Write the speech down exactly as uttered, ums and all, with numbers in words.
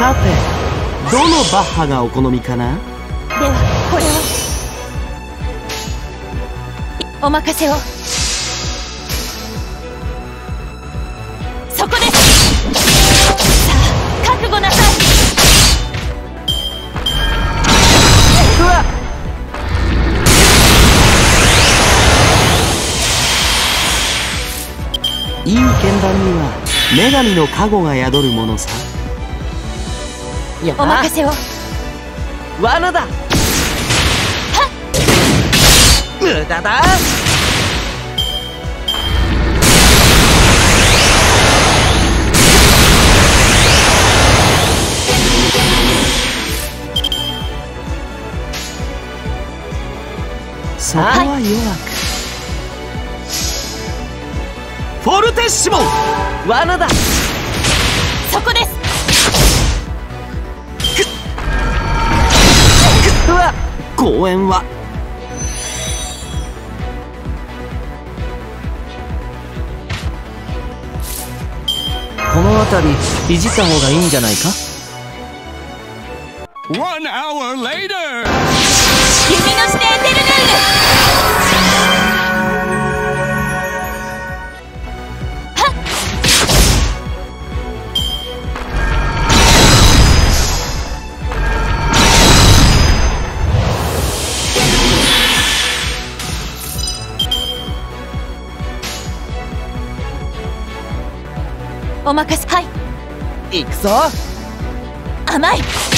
さて、どのバッハがお好みかな？ ではこれをお任せを。そこです。さあ覚悟なさい。 うわっ、いい剣弾には女神の加護が宿るものさ。 お任せを。 罠だ。無駄だ。そこは弱く。フォルテッシモ、罠だ。 そこです。 うわっ、公園はこの辺りいじった方がいいんじゃないか。 One hour later! 弓の指定テルヌール。お任せ。はい。 行くぞ。 甘い。